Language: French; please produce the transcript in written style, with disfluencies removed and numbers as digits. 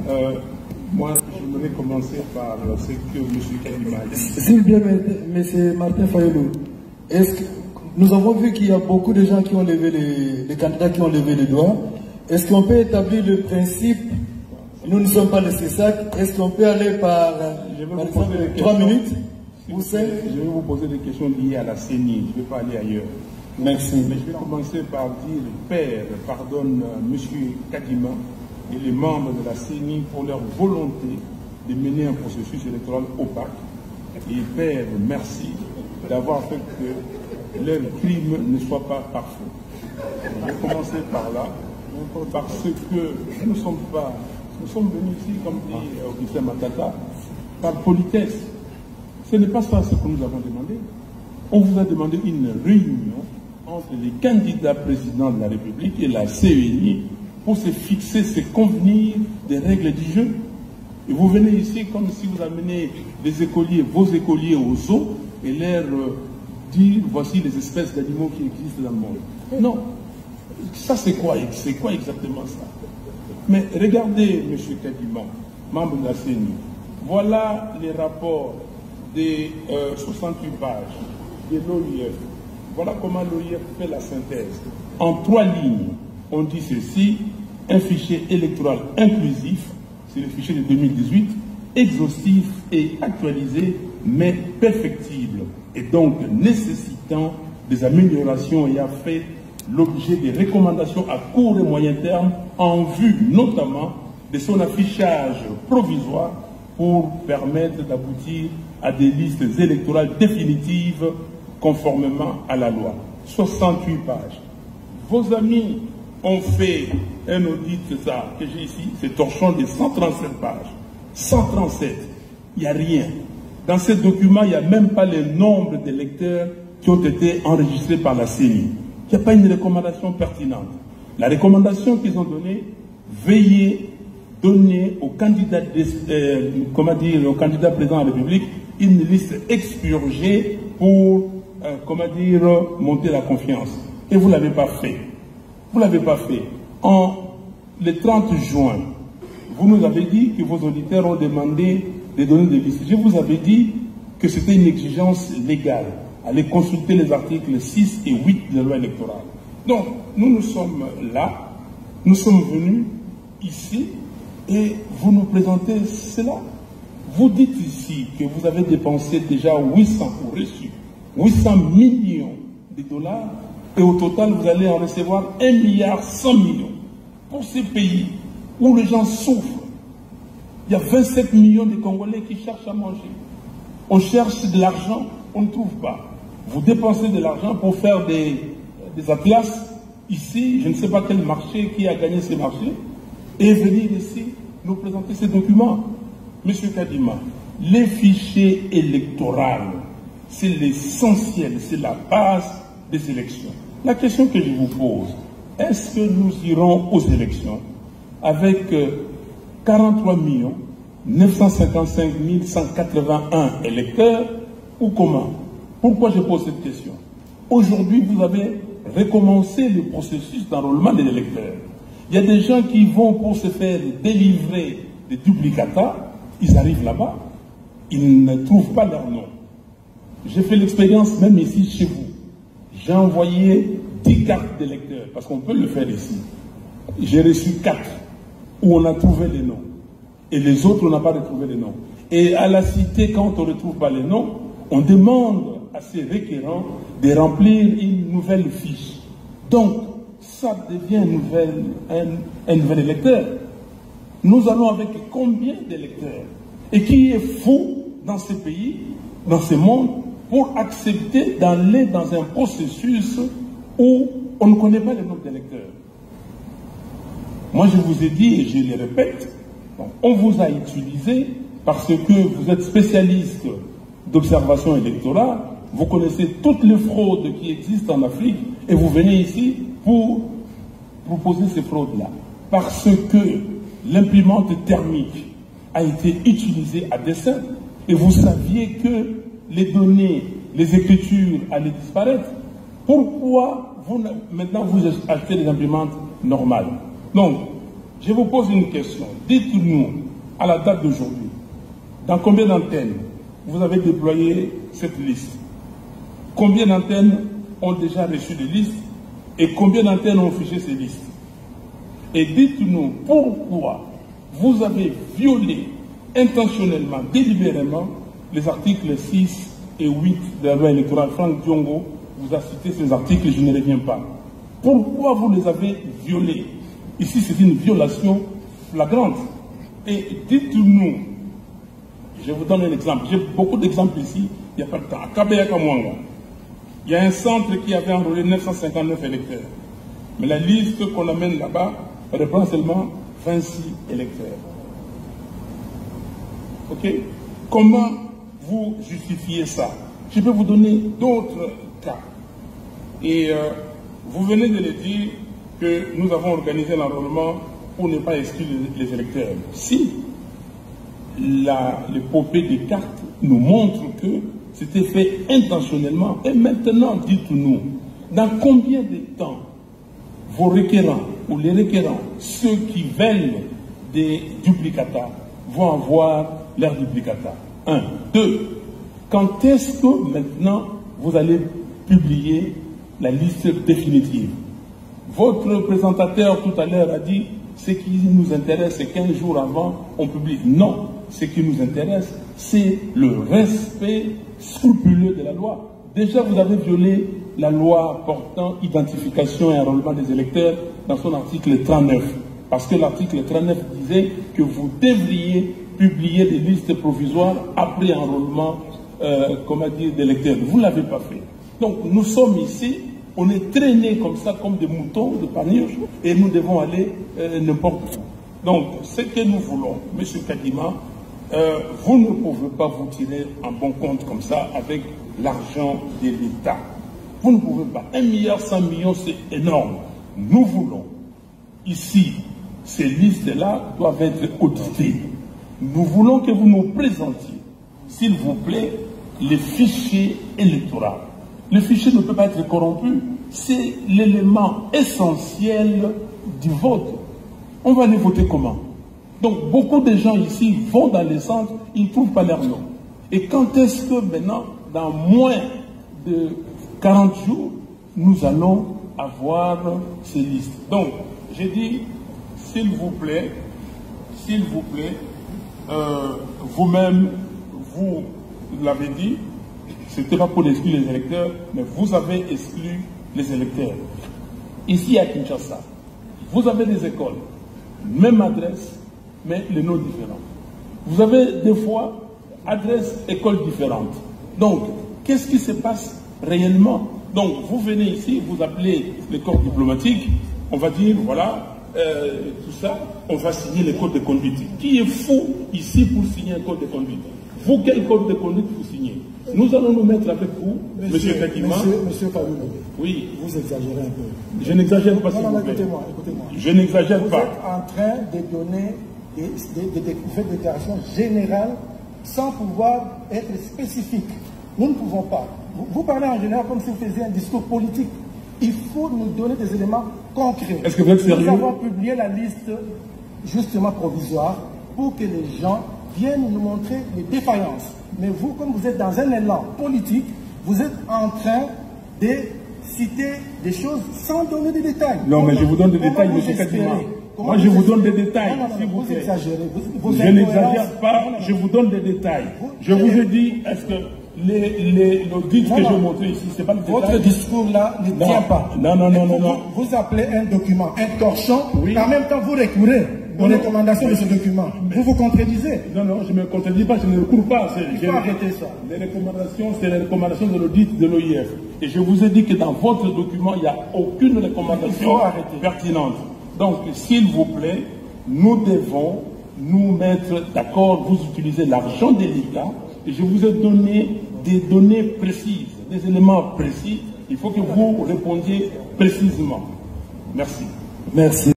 Moi, j'aimerais commencer par ce que M. Kadima a dit. S'il vous plaît, M. Martin Fayolo, est-ce que nous avons vu qu'il y a beaucoup de gens qui ont levé les candidats qui ont levé les doigts. Est-ce qu'on peut établir le principe, nous ne sommes pas les CESAC, est-ce qu'on peut aller par exemple, 3 minutes ou 5? Je vais vous poser des questions liées à la CENI, je ne vais pas aller ailleurs. Merci. Mais je vais commencer par dire, Père, pardonne M. Kadima et les membres de la CENI pour leur volonté de mener un processus électoral opaque. Et Père, merci d'avoir fait que leur crime ne soit pas parfait. Je vais commencer par là, parce que nous sommes venus ici, comme dit Augustin Matata, par politesse. Ce n'est pas ça ce que nous avons demandé. On vous a demandé une réunion entre les candidats présidents de la République et la CENI pour se fixer, se convenir des règles du jeu. Et vous venez ici comme si vous amenez des écoliers, vos écoliers au zoo et leur dire voici les espèces d'animaux qui existent dans le monde. Non. Ça c'est quoi exactement ça? Mais regardez, M. Kadima, membre de la CENI, voilà les rapports des 68 pages de l'OIF. Voilà comment l'OIF fait la synthèse. En 3 lignes, on dit ceci: un fichier électoral inclusif, c'est le fichier de 2018, exhaustif et actualisé, mais perfectible, et donc nécessitant des améliorations ayant fait l'objet des recommandations à court et moyen terme en vue notamment de son affichage provisoire pour permettre d'aboutir à des listes électorales définitives conformément à la loi. 68 pages. Vos amis ont fait un audit, ça, que j'ai ici, c'est torchon de 137 pages. 137. Il n'y a rien. Dans ces documents, il n'y a même pas le nombre d'électeurs qui ont été enregistrés par la CENI. Il n'y a pas une recommandation pertinente. La recommandation qu'ils ont donnée, veillez donner aux candidats, au candidat président de la République une liste expurgée pour, monter la confiance. Et vous ne l'avez pas fait. Vous ne l'avez pas fait. Le 30 juin, vous nous avez dit que vos auditeurs ont demandé de donner des listes. Je vous avais dit que c'était une exigence légale. Allez consulter les articles 6 et 8 de la loi électorale. Donc, nous sommes là, nous sommes venus ici, et vous nous présentez cela. Vous dites ici que vous avez dépensé déjà 800 ou reçu 800 millions de dollars, et au total, vous allez en recevoir 1,1 milliard pour ces pays où les gens souffrent. Il y a 27 millions de Congolais qui cherchent à manger. On cherche de l'argent, on ne trouve pas. Vous dépensez de l'argent pour faire des atlas ici, je ne sais pas quel marché, qui a gagné ces marchés, et venir ici nous présenter ces documents. Monsieur Kadima, les fichiers électoraux, c'est l'essentiel, c'est la base des élections. La question que je vous pose, est-ce que nous irons aux élections avec 43 955 181 électeurs ou comment? Pourquoi je pose cette question? Aujourd'hui, vous avez recommencé le processus d'enrôlement des électeurs. Il y a des gens qui vont pour se faire délivrer des duplicata, ils arrivent là-bas, ils ne trouvent pas leur nom. J'ai fait l'expérience même ici chez vous. J'ai envoyé 10 cartes d'électeurs, parce qu'on peut le faire ici. J'ai reçu 4 où on a trouvé les noms. Et les autres, on n'a pas retrouvé les noms. Et à la cité, quand on ne retrouve pas les noms, on demande à ces requérants de remplir une nouvelle fiche. Donc, ça devient un nouvel électeur. Nous allons avec combien d'électeurs? Et qui est fou dans ce pays, dans ce monde, pour accepter d'aller dans un processus où on ne connaît pas le nombre d'électeurs? Moi, je vous ai dit, et je le répète, on vous a utilisé parce que vous êtes spécialiste d'observation électorale, vous connaissez toutes les fraudes qui existent en Afrique, et vous venez ici pour proposer ces fraudes-là. Parce que l'imprimante thermique a été utilisée à dessein, et vous saviez que les données, les écritures allaient disparaître. Pourquoi maintenant vous achetez des imprimantes normales? Donc, Je vous pose une question. Dites-nous, à la date d'aujourd'hui, dans combien d'antennes vous avez déployé cette liste? Combien d'antennes ont déjà reçu des listes et combien d'antennes ont fiché ces listes? Et dites-nous pourquoi vous avez violé intentionnellement, délibérément, les articles 6 et 8 de la loi électorale. Franck Diongo vous a cité ces articles, je ne reviens pas. Pourquoi vous les avez violés? Ici, c'est une violation flagrante. Et dites-nous, je vous donne un exemple. J'ai beaucoup d'exemples ici, il n'y a pas de temps. À Kabeya Kamwanga, il y a un centre qui avait enrôlé 959 électeurs. Mais la liste qu'on amène là-bas reprend seulement 26 électeurs. Ok? Comment vous justifiez ça? Je peux vous donner d'autres cas. Et vous venez de le dire que nous avons organisé l'enrôlement pour ne pas exclure les électeurs. Si l'épopée des cartes nous montre que c'était fait intentionnellement, et maintenant dites-nous, dans combien de temps vos requérants ou les requérants, ceux qui veulent des duplicata, vont avoir leur duplicata? 1. 2. Quand est-ce que maintenant vous allez publier la liste définitive? Votre présentateur tout à l'heure a dit ce qui nous intéresse, c'est 15 jours avant, on publie. Non, ce qui nous intéresse, c'est le respect scrupuleux de la loi. Déjà, vous avez violé la loi portant identification et enrôlement des électeurs dans son article 39. Parce que l'article 39 disait que vous devriez publier des listes provisoires après enrôlement d'électeurs. Vous ne l'avez pas fait. Donc, nous sommes ici. On est traînés comme ça, comme des moutons de Panurge, et nous devons aller n'importe où. Donc, ce que nous voulons, M. Kadima, vous ne pouvez pas vous tirer en bon compte comme ça avec l'argent de l'État. Vous ne pouvez pas. 1,1 milliard, c'est énorme. Nous voulons, ici, ces listes-là doivent être auditées. Nous voulons que vous nous présentiez, s'il vous plaît, les fichiers électoraux. Le fichier ne peut pas être corrompu. C'est l'élément essentiel du vote. On va aller voter comment? Donc, beaucoup de gens ici vont dans les centres, ils ne trouvent pas leur nom. Et quand est-ce que maintenant, dans moins de 40 jours, nous allons avoir ces listes? Donc, j'ai dit, s'il vous plaît, vous-même, vous l'avez dit, ce n'était pas pour exclure les électeurs, mais vous avez exclu les électeurs. Ici à Kinshasa, vous avez des écoles, même adresse, mais les noms différents. Vous avez des fois adresses, écoles différentes. Donc, qu'est-ce qui se passe réellement? Donc, vous venez ici, vous appelez les corps diplomatiques, on va dire, voilà, tout ça, on va signer les codes de conduite. Qui est fou ici pour signer un code de conduite? Vous, quel code de conduite vous signez? Nous allons nous mettre avec vous, Monsieur Kadima. Monsieur Kabila, oui. Vous exagérez un peu. Je n'exagère pas, s'il vous plaît. Écoutez-moi. Je n'exagère pas. Vous êtes en train de donner des déclarations générales sans pouvoir être spécifique. Nous ne pouvons pas. Vous parlez en général comme si vous faisiez un discours politique. Il faut nous donner des éléments concrets. Est-ce que vous êtes sérieux? Nous avons publié la liste justement provisoire pour que les gens viennent nous montrer les défaillances. Mais vous, comme vous êtes dans un élan politique, vous êtes en train de citer des choses sans donner des détails. Non, mais je vous donne des détails, M. Kadima. Moi, je vous donne des détails. Non, vous exagérez. Je n'exagère pas, je vous donne des détails. Je vous ai dit, est-ce que l'audit que j'ai montré ici, c'est pas le détail? Votre discours-là ne tient pas. Non. Vous appelez un document un torchon, oui. En même temps vous recourez aux recommandations de ce document. Vous vous contredisez. Non, je ne me contredis pas, je ne recours pas. Il faut arrêter ça. Les recommandations, c'est les recommandations de l'audit de l'OIF. Et je vous ai dit que dans votre document, il n'y a aucune recommandation pertinente. Donc, s'il vous plaît, nous devons nous mettre d'accord. Vous utilisez l'argent de l'État. Et je vous ai donné des données précises, des éléments précis. Il faut que vous répondiez précisément. Merci. Merci.